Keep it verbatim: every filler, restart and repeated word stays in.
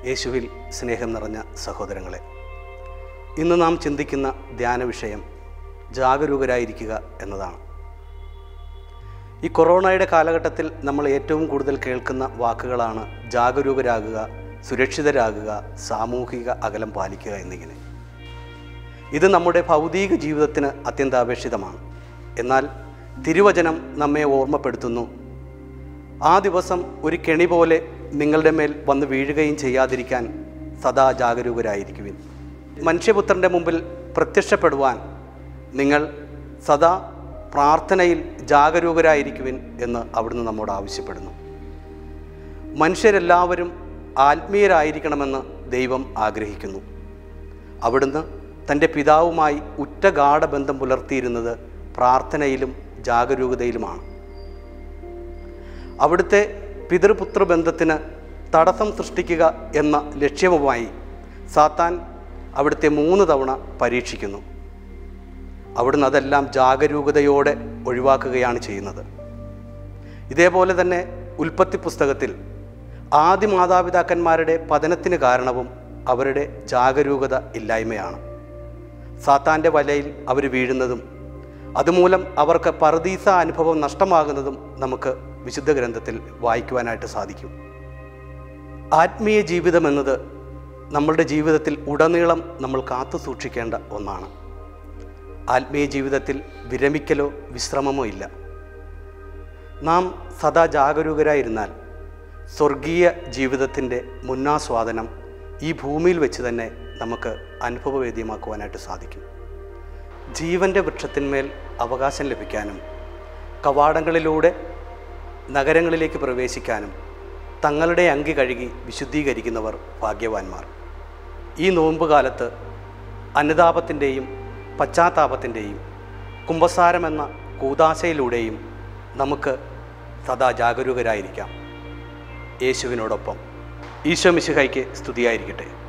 യേശുവിൽ സ്നേഹം നിറഞ്ഞ സഹോദരങ്ങളെ, ഇന്ന് നാം ചിന്തിക്കുന്ന ധ്യാന വിഷയം ജാഗരൂകരായിരിക്കുക എന്നതാണ്. ഈ കൊറോണയുടെ കാലഘട്ടത്തിൽ നമ്മൾ ഏറ്റവും കൂടുതൽ കേൾക്കുന്ന വാക്കുകളാണ് ജാഗരൂകരാകുക, സുരക്ഷിതരാകുക, സാമൂഹിക അകലം പാലിക്കുക എന്നിങ്ങനെ. ഇത് നമ്മുടെ ഭൗതിക ജീവിതത്തിന് അത്യന്താപേക്ഷിതമാണ്. എന്നാൽ തിരുവചനം നമ്മെ ഓർമ്മപ്പെടുത്തുന്നു, ആ ദിവസം ഒരു കെണി പോലെ നിങ്ങളുടെ മേൽ വന്ന് വീഴുകയും ചെയ്യാതിരിക്കാൻ സദാ ജാഗരൂകരായിരിക്കുവിൻ. മനുഷ്യപുത്രൻ്റെ മുമ്പിൽ പ്രത്യക്ഷപ്പെടുവാൻ നിങ്ങൾ സദാ പ്രാർത്ഥനയിൽ ജാഗരൂകരായിരിക്കുവിൻ എന്ന് അവിടുന്ന് നമ്മോട് ആവശ്യപ്പെടുന്നു. മനുഷ്യരെല്ലാവരും ആത്മീയരായിരിക്കണമെന്ന് ദൈവം ആഗ്രഹിക്കുന്നു. അവിടുന്ന് തൻ്റെ പിതാവുമായി ഉറ്റ ഗാഢബന്ധം പുലർത്തിയിരുന്നത് പ്രാർത്ഥനയിലും ജാഗരൂകതയിലുമാണ്. അവിടുത്തെ പിതൃപുത്ര ബന്ധത്തിന് തടസ്സം സൃഷ്ടിക്കുക എന്ന ലക്ഷ്യവുമായി സാത്താൻ അവിടുത്തെ മൂന്ന് തവണ പരീക്ഷിക്കുന്നു. അവിടുന്ന് അതെല്ലാം ജാഗരൂകതയോടെ ഒഴിവാക്കുകയാണ് ചെയ്യുന്നത്. ഇതേപോലെ തന്നെ ഉൽപ്പത്തി പുസ്തകത്തിൽ ആദ്യ മാതാപിതാക്കന്മാരുടെ പതനത്തിന് കാരണവും അവരുടെ ജാഗരൂകത ഇല്ലായ്മയാണ്. സാത്താൻ്റെ വലയിൽ അവർ വീഴുന്നതും അതുമൂലം അവർക്ക് പറുദീസ അനുഭവം നഷ്ടമാകുന്നതും നമുക്ക് വിശുദ്ധ ഗ്രന്ഥത്തിൽ വായിക്കുവാനായിട്ട് സാധിക്കും. ആത്മീയ ജീവിതം എന്നത് നമ്മളുടെ ജീവിതത്തിൽ ഉടനീളം നമ്മൾ കാത്തു സൂക്ഷിക്കേണ്ട ഒന്നാണ്. ആത്മീയ ജീവിതത്തിൽ വിരമിക്കലോ വിശ്രമമോ ഇല്ല. നാം സദാ ജാഗരൂകരായിരുന്നാൽ സ്വർഗീയ ജീവിതത്തിൻ്റെ മുന്നാസ്വാദനം ഈ ഭൂമിയിൽ വെച്ച് തന്നെ നമുക്ക് അനുഭവവേദ്യമാക്കുവാനായിട്ട് സാധിക്കും. ജീവൻ്റെ വൃക്ഷത്തിന്മേൽ അവകാശം ലഭിക്കാനും കവാടങ്ങളിലൂടെ നഗരങ്ങളിലേക്ക് പ്രവേശിക്കാനും തങ്ങളുടെ അങ്കി കഴുകി വിശുദ്ധീകരിക്കുന്നവർ ഭാഗ്യവാന്മാർ. ഈ നോമ്പുകാലത്ത് അനുതാപത്തിൻ്റെയും പശ്ചാത്താപത്തിൻ്റെയും കുമ്പസാരമെന്ന കൂദാശയിലൂടെയും നമുക്ക് സദാ ജാഗരൂകരായിരിക്കാം. യേശുവിനോടൊപ്പം. ഈശോ മിശിഹായ്ക്ക് സ്തുതിയായിരിക്കട്ടെ.